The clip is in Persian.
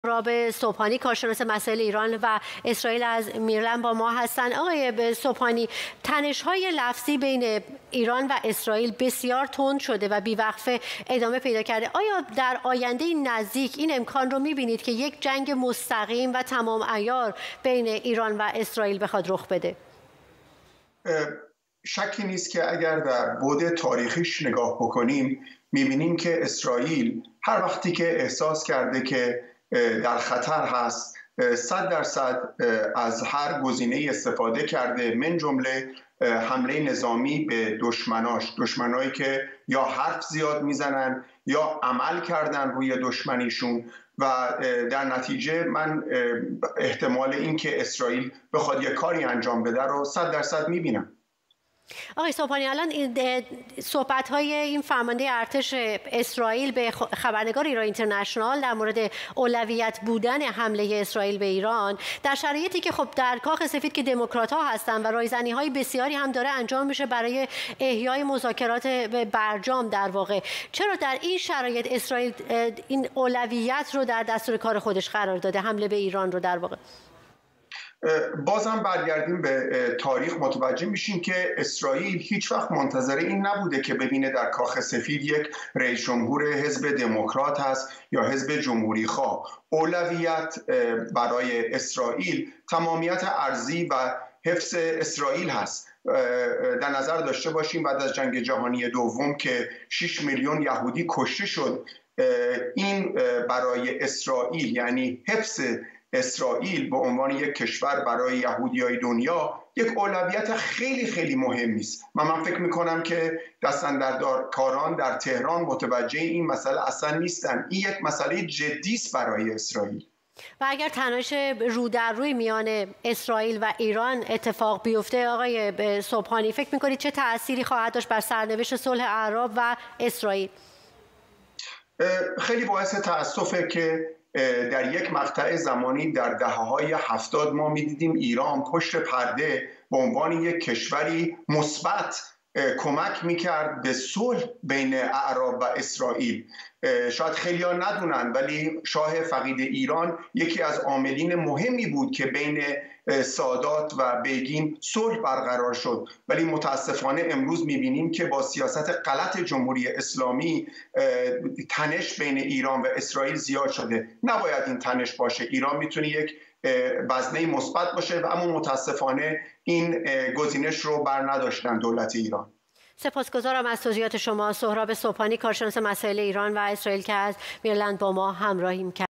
سهراب صبحانی، کارشناس مسائل ایران و اسرائیل از میرلند با ما هستند. آقای صبحانی، تنش‌های لفظی بین ایران و اسرائیل بسیار تند شده و بیوقفه ادامه پیدا کرده. آیا در آینده نزدیک این امکان رو می‌بینید که یک جنگ مستقیم و تمام عیار بین ایران و اسرائیل بخواد رخ بده؟ شکی نیست که اگر در بعد تاریخیش نگاه بکنیم می‌بینیم که اسرائیل هر وقتی که احساس کرده که در خطر هست 100% از هر گزینه استفاده کرده، من جمله حمله نظامی به دشمنایی که یا حرف زیاد میزنن یا عمل کردن روی دشمنیشون و در نتیجه من احتمال این که اسرائیل بخواد یک کاری انجام بده رو 100% میبینم. آقای صبحانی، الان صحبت‌های این فرمانده ارتش اسرائیل به خبرنگار ایران اینترنشنال در مورد اولویت بودن حمله اسرائیل به ایران در شرایطی که خب در کاخ سفید که دموکرات‌ها هستن و رایزنی‌های بسیاری هم داره انجام میشه برای احیای مذاکرات برجام، در واقع چرا در این شرایط اسرائیل این اولویت رو در دستور کار خودش قرار داده، حمله به ایران رو در واقع؟ بازم برگردیم به تاریخ متوجه میشیم که اسرائیل هیچ وقت منتظر این نبوده که ببینه در کاخ سفید یک رئیس جمهور حزب دموکرات هست یا حزب جمهوری خواه. اولویت برای اسرائیل تمامیت ارضی و حفظ اسرائیل هست. در نظر داشته باشیم بعد از جنگ جهانی دوم که 6 میلیون یهودی کشته شد، این برای اسرائیل یعنی حفظ اسرائیل به عنوان یک کشور برای یهودیای دنیا یک اولویت خیلی خیلی مهمی است. من فکر میکنم که دستاندرکاران در تهران متوجه این مسئله اصلا نیستن. این یک مسئله جدی است برای اسرائیل. و اگر تنش رو در روی میان اسرائیل و ایران اتفاق بیفته آقای صبحانی، فکر میکنید چه تأثیری خواهد داشت بر سرنوشت صلح اعراب و اسرائیل؟ خیلی باعث تأسفه که در یک مقطع زمانی در دهه‌های 70 ما می‌دیدیم ایران پشت پرده به عنوان یک کشوری مثبت کمک می‌کرد به صلح بین اعراب و اسرائیل. شاید خیلی‌ها ندونن ولی شاه فقید ایران یکی از عاملین مهمی بود که بین سادات و بیگین صلح برقرار شد، ولی متاسفانه امروز می‌بینیم که با سیاست غلط جمهوری اسلامی تنش بین ایران و اسرائیل زیاد شده. نباید این تنش باشه. ایران میتونه یک وزنه مثبت باشه و اما متاسفانه این گزینش رو بر نداشتن دولت ایران. سپاسگزارم از توضیحات شما. سهراب صبحانی، کارشناس مسائل ایران و اسرائیل که از میرلند با ما همراهی کرد.